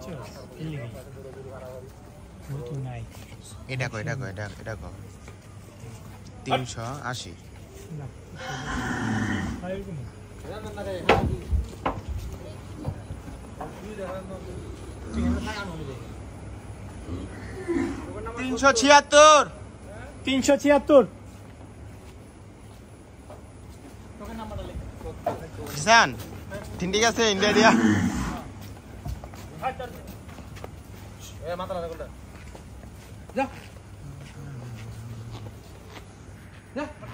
এটা কো 380 376 কিষান ঠিক আছে ইন্ডিয়া দিয়া যা